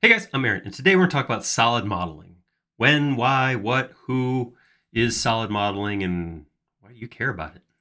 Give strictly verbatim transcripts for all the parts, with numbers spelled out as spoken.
Hey guys, I'm Aaron, and today we're going to talk about solid modeling. When, why, what, who is solid modeling, and why do you care about it?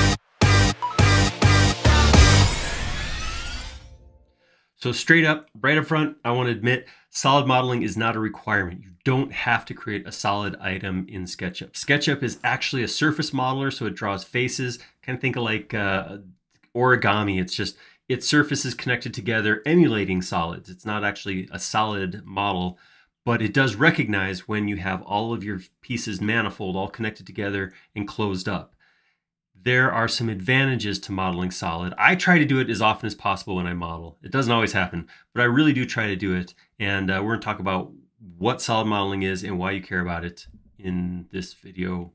So straight up, right up front, I want to admit, solid modeling is not a requirement. You don't have to create a solid item in SketchUp. SketchUp is actually a surface modeler, so it draws faces. Kind of think of like uh, origami. It's just, its surfaces connected together, emulating solids. It's not actually a solid model, but it does recognize when you have all of your pieces manifold, all connected together and closed up. There are some advantages to modeling solid. I try to do it as often as possible when I model. It doesn't always happen, but I really do try to do it. And uh, we're going to talk about what solid modeling is and why you care about it in this video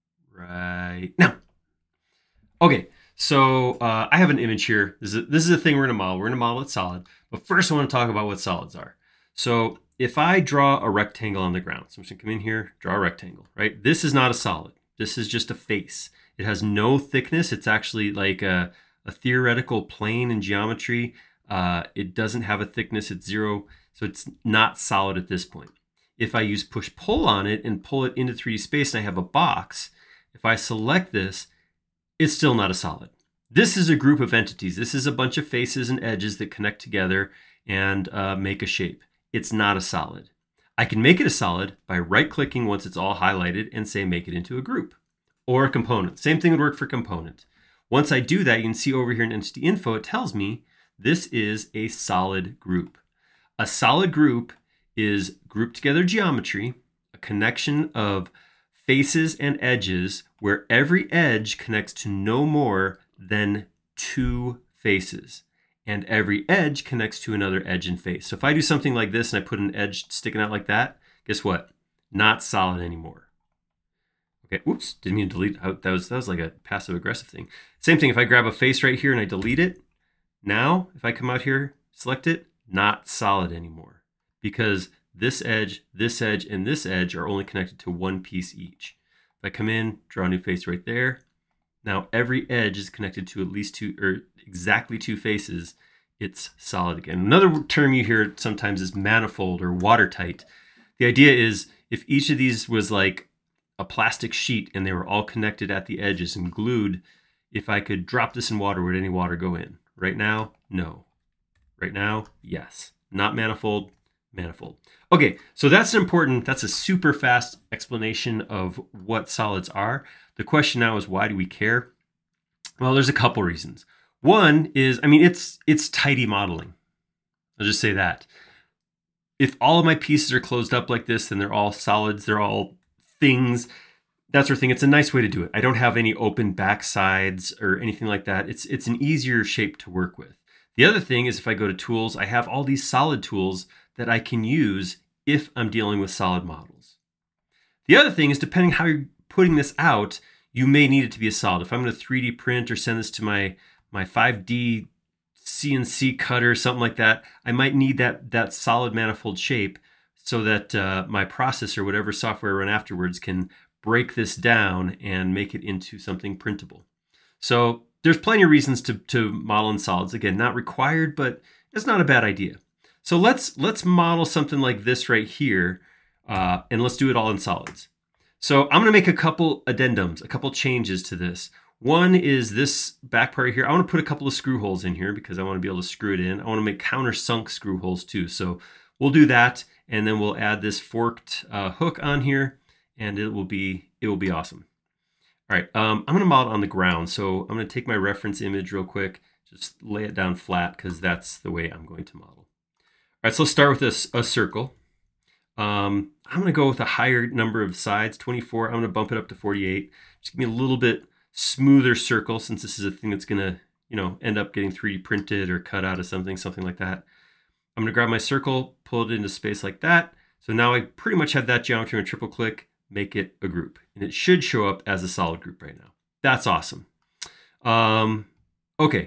right now. Okay, so uh, I have an image here. This is, a, this is a thing we're going to model. We're going to model it solid. But first I want to talk about what solids are. So if I draw a rectangle on the ground, so I'm just going to come in here, draw a rectangle, right? This is not a solid. This is just a face. It has no thickness. It's actually like a, a theoretical plane in geometry. Uh, it doesn't have a thickness. It's zero. So it's not solid at this point. If I use push-pull on it and pull it into three D space and I have a box, if I select this, it's still not a solid. This is a group of entities. This is a bunch of faces and edges that connect together and uh, make a shape. It's not a solid. I can make it a solid by right-clicking once it's all highlighted and say make it into a group or a component. Same thing would work for component. Once I do that, you can see over here in Entity Info, it tells me this is a solid group. A solid group is grouped together geometry, a connection of faces and edges where every edge connects to no more than two faces. And every edge connects to another edge and face. So if I do something like this and I put an edge sticking out like that, guess what? Not solid anymore. Okay, oops, didn't mean to delete. That was, that was like a passive aggressive thing. Same thing, if I grab a face right here and I delete it, now if I come out here, select it, not solid anymore. Because this edge, this edge, and this edge are only connected to one piece each. If I come in, draw a new face right there, now every edge is connected to at least two, or exactly two faces. It's solid again. Another term you hear sometimes is manifold or watertight. The idea is if each of these was like a plastic sheet and they were all connected at the edges and glued, if I could drop this in water, would any water go in? Right now, no. Right now, yes. Not manifold, manifold. Okay, so that's an important, that's a super fast explanation of what solids are. The question now is, why do we care? Well, there's a couple reasons. One is, I mean, it's it's tidy modeling. I'll just say that. If all of my pieces are closed up like this, then they're all solids, they're all things, that sort of thing. It's a nice way to do it. I don't have any open back sides or anything like that. It's, it's an easier shape to work with. The other thing is if I go to tools, I have all these solid tools that I can use if I'm dealing with solid models. The other thing is, depending how you're putting this out, you may need it to be a solid. If I'm going to three D print or send this to my, my five D C N C cutter, something like that, I might need that, that solid manifold shape so that uh, my processor, whatever software I run afterwards, can break this down and make it into something printable. So there's plenty of reasons to, to model in solids. Again, not required, but it's not a bad idea. So let's, let's model something like this right here, uh, and let's do it all in solids. So I'm going to make a couple addendums, a couple changes to this. One is this back part here. I want to put a couple of screw holes in here because I want to be able to screw it in. I want to make countersunk screw holes too. So we'll do that, and then we'll add this forked uh, hook on here, and it will be, it will be awesome. All right, um, I'm going to model on the ground. So I'm going to take my reference image real quick, just lay it down flat because that's the way I'm going to model. All right, so let's start with this, a circle. Um, I'm going to go with a higher number of sides, twenty-four. I'm going to bump it up to forty-eight. Just give me a little bit smoother circle since this is a thing that's going to, you know, end up getting three D printed or cut out of something, something like that. I'm going to grab my circle, pull it into space like that. So now I pretty much have that geometry and triple click, make it a group. And it should show up as a solid group right now. That's awesome. Um, okay.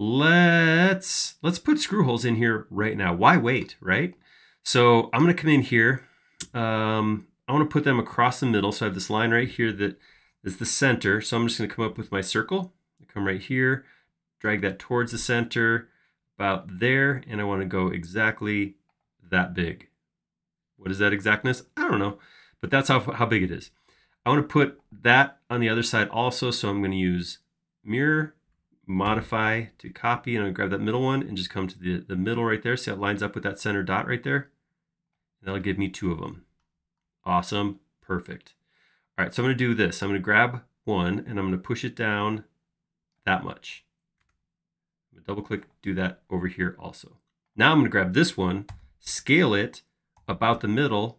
Let's, let's put screw holes in here right now. Why wait, right? So I'm going to come in here. Um, I want to put them across the middle. So I have this line right here that is the center. So I'm just going to come up with my circle. Come right here, drag that towards the center, about there, and I want to go exactly that big. What is that exactness? I don't know, but that's how, how big it is. I want to put that on the other side also, so I'm going to use mirror, modify to copy, and I'm going to grab that middle one and just come to the, the middle right there. See how it lines up with that center dot right there? And that'll give me two of them. Awesome, perfect. All right, so I'm going to do this. I'm going to grab one and I'm going to push it down that much. I'm going to double click, do that over here also. Now I'm going to grab this one, scale it about the middle,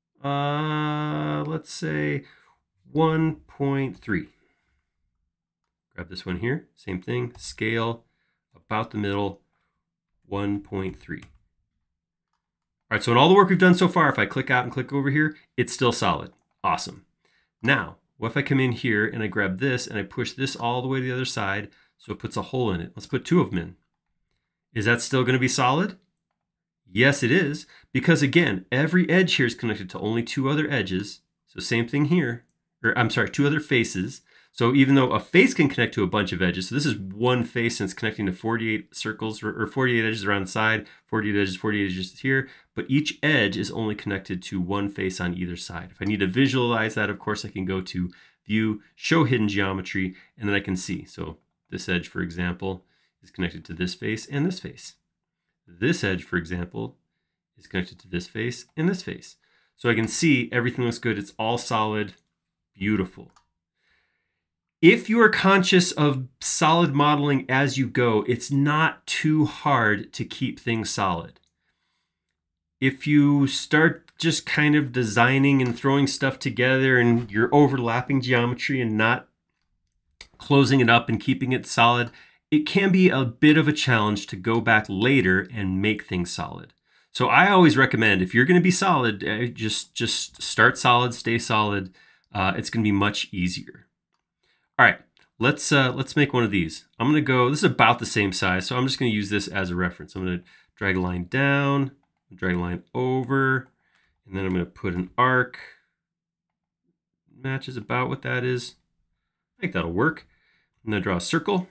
uh, let's say one point three. Grab this one here, same thing, scale about the middle, one point three. All right, so in all the work we've done so far, if I click out and click over here, it's still solid. Awesome. Now, what if I come in here and I grab this and I push this all the way to the other side so it puts a hole in it? Let's put two of them in. Is that still going to be solid? Yes, it is, because again, every edge here is connected to only two other edges. So same thing here, or I'm sorry, two other faces. So even though a face can connect to a bunch of edges, so this is one face and it's connecting to forty-eight circles or forty-eight edges around the side, forty-eight edges, forty-eight edges here, but each edge is only connected to one face on either side. If I need to visualize that, of course, I can go to View, Show Hidden Geometry, and then I can see. So this edge, for example, is connected to this face and this face. This edge, for example, is connected to this face and this face. So I can see everything looks good. It's all solid, beautiful. If you are conscious of solid modeling as you go, it's not too hard to keep things solid. If you start just kind of designing and throwing stuff together and you're overlapping geometry and not closing it up and keeping it solid, it can be a bit of a challenge to go back later and make things solid. So I always recommend, if you're going to be solid, just, just start solid, stay solid. Uh, it's going to be much easier. All right, let's, uh, let's make one of these. I'm going to go, this is about the same size, so I'm just going to use this as a reference. I'm going to drag a line down, drag a line over, and then I'm going to put an arc. Matches about what that is. I think that'll work. I'm going to draw a circle.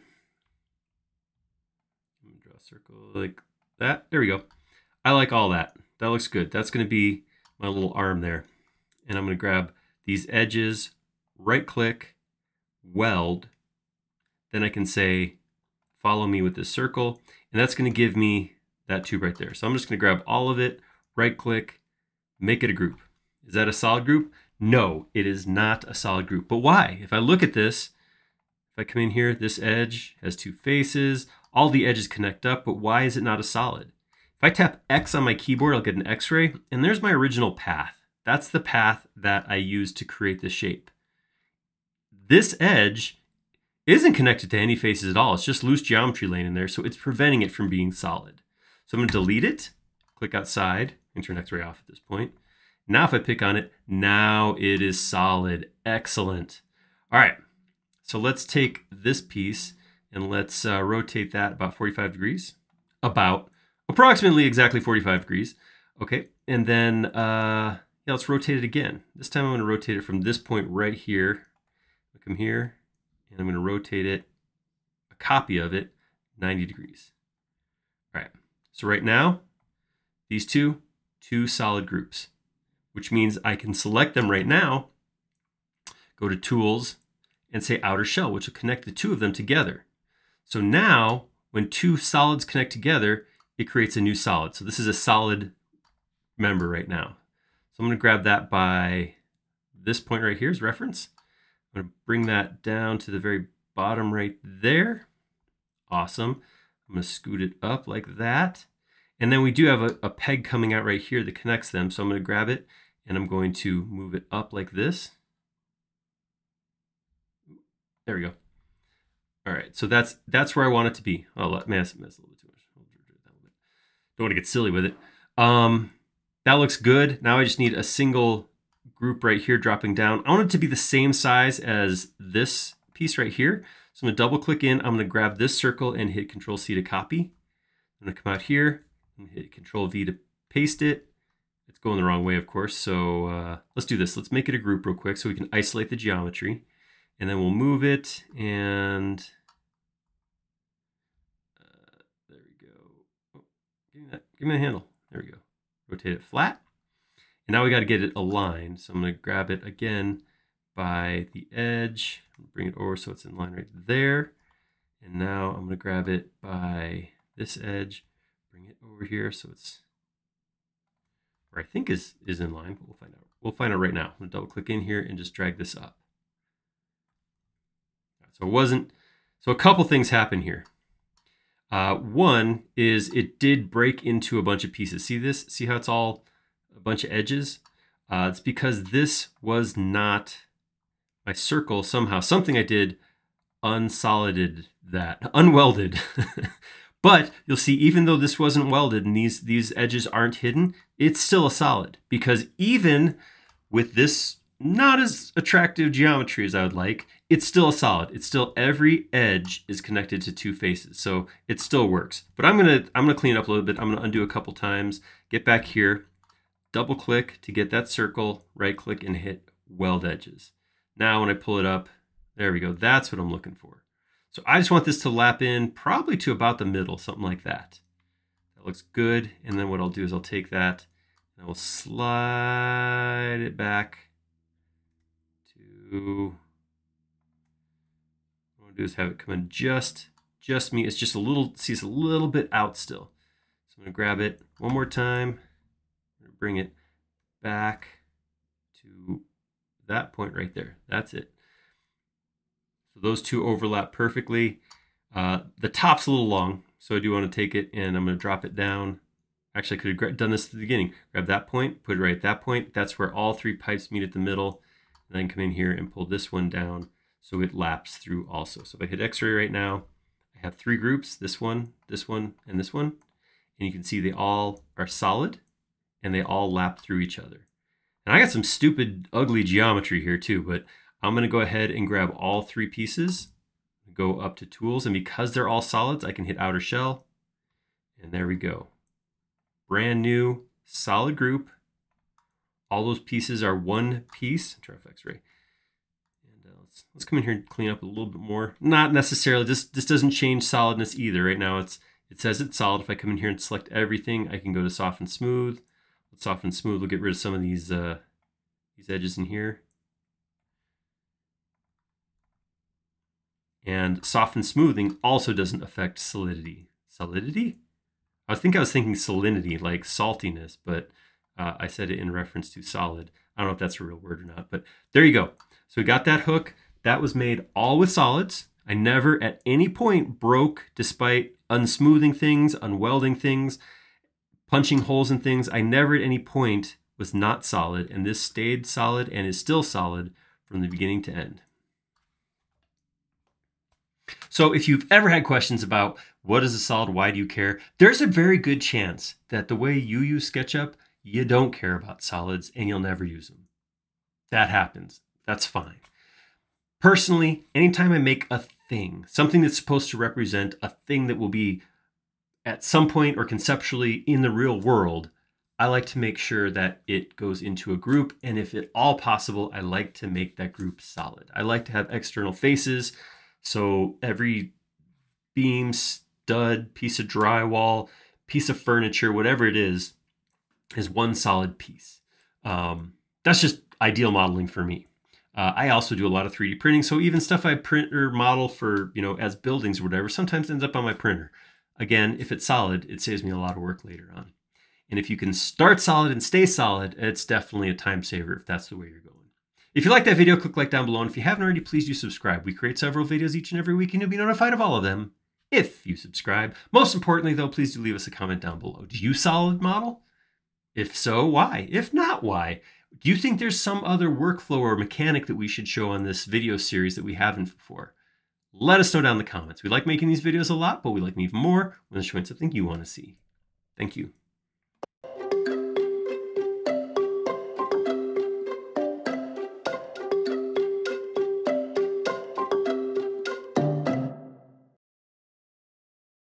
Circle like that. There we go. I like all that. That looks good. That's going to be my little arm there. And I'm going to grab these edges, right click, weld. Then I can say, follow me with this circle. And that's going to give me that tube right there. So I'm just going to grab all of it, right click, make it a group. Is that a solid group? No, it is not a solid group. But why? If I look at this, if I come in here, this edge has two faces. All the edges connect up, but why is it not a solid? If I tap X on my keyboard, I'll get an X-ray, and there's my original path. That's the path that I used to create this shape. This edge isn't connected to any faces at all. It's just loose geometry laying in there, so it's preventing it from being solid. So I'm going to delete it, click outside, and turn X-ray off at this point. Now if I pick on it, now it is solid. Excellent. All right, so let's take this piece and let's uh, rotate that about forty-five degrees, about approximately exactly forty-five degrees. Okay, and then uh, yeah, let's rotate it again. This time I'm going to rotate it from this point right here. I come here, and I'm going to rotate it, a copy of it, ninety degrees. All right, so right now, these two, two solid groups, which means I can select them right now, go to Tools, and say Outer Shell, which will connect the two of them together. So now, when two solids connect together, it creates a new solid. So this is a solid member right now. So I'm going to grab that by this point right here as reference. I'm going to bring that down to the very bottom right there. Awesome. I'm going to scoot it up like that. And then we do have a, a peg coming out right here that connects them. So I'm going to grab it and I'm going to move it up like this. There we go. All right, so that's that's where I want it to be. Oh, let me mess a little bit too much. Don't want to get silly with it. Um, that looks good. Now I just need a single group right here dropping down. I want it to be the same size as this piece right here. So I'm gonna double click in. I'm gonna grab this circle and hit Control C to copy. I'm gonna come out here and hit Control V to paste it. It's going the wrong way, of course. So uh, let's do this. Let's make it a group real quick so we can isolate the geometry. And then we'll move it and uh, there we go. Oh, give me that. Give me the handle. There we go. rotate it flat. And now we got to get it aligned. So I'm going to grab it again by the edge, bring it over so it's in line right there. And now I'm going to grab it by this edge, bring it over here so it's where I think is, is in line, but we'll find out. We'll find out right now. I'm going to double click in here and just drag this up. So it wasn't, so a couple things happen here. Uh, one is it did break into a bunch of pieces. See this? See how it's all a bunch of edges? Uh, it's because this was not my circle somehow. Something I did unsolided that, unwelded. But you'll see, even though this wasn't welded and these, these edges aren't hidden, it's still a solid, because even with this not as attractive geometry as I would like, it's still a solid. It's still, every edge is connected to two faces, so it still works. But I'm gonna I'm gonna clean it up a little bit. I'm gonna undo a couple times, get back here, double click to get that circle, right click and hit weld edges. Now when I pull it up, there we go. That's what I'm looking for. So I just want this to lap in probably to about the middle, something like that. That looks good. And then what I'll do is I'll take that and I will slide it back to, what I want to do is have it come in just, just me. It's just a little, see, it's a little bit out still. So I'm going to grab it one more time, bring it back to that point right there. That's it. So those two overlap perfectly. Uh, the top's a little long, so I do want to take it and I'm going to drop it down. Actually, I could have done this at the beginning. Grab that point, put it right at that point. That's where all three pipes meet at the middle. And then come in here and pull this one down so it laps through also. So if I hit X-ray right now, I have three groups, this one, this one, and this one. And you can see they all are solid and they all lap through each other. And I got some stupid, ugly geometry here too, but I'm going to go ahead and grab all three pieces, go up to tools, and because they're all solids, I can hit outer shell. And there we go. Brand new solid group. All those pieces are one piece. Try X-ray. And uh, let's, let's come in here and clean up a little bit more. Not necessarily, this, this doesn't change solidness either. Right now it's it says it's solid. If I come in here and select everything, I can go to soften smooth. Let's soften smooth. We'll get rid of some of these, uh, these edges in here. And soften smoothing also doesn't affect solidity. Solidity? I think I was thinking salinity, like saltiness, but uh, I said it in reference to solid. I don't know if that's a real word or not, but there you go. So we got that hook. That was made all with solids. I never at any point broke despite unsmoothing things, unwelding things, punching holes in things. I never at any point was not solid, and this stayed solid and is still solid from the beginning to end. So if you've ever had questions about what is a solid, why do you care, there's a very good chance that the way you use SketchUp, you don't care about solids and you'll never use them. That happens. That's fine. Personally, anytime I make a thing, something that's supposed to represent a thing that will be at some point or conceptually in the real world, I like to make sure that it goes into a group. And if at all possible, I like to make that group solid. I like to have external faces. So every beam, stud, piece of drywall, piece of furniture, whatever it is, is one solid piece. Um, that's just ideal modeling for me. Uh, I also do a lot of three D printing. So even stuff I print or model for, you know, as buildings or whatever, sometimes ends up on my printer. Again, if it's solid, it saves me a lot of work later on. And if you can start solid and stay solid, it's definitely a time saver if that's the way you're going. If you like that video, click like down below. And if you haven't already, please do subscribe. We create several videos each and every week, and you'll be notified of all of them if you subscribe. Most importantly, though, please do leave us a comment down below. Do you solid model? If so, why? If not, why? Do you think there's some other workflow or mechanic that we should show on this video series that we haven't before? Let us know down in the comments. We like making these videos a lot, but we like them even more when they're showing something you want to see. Thank you.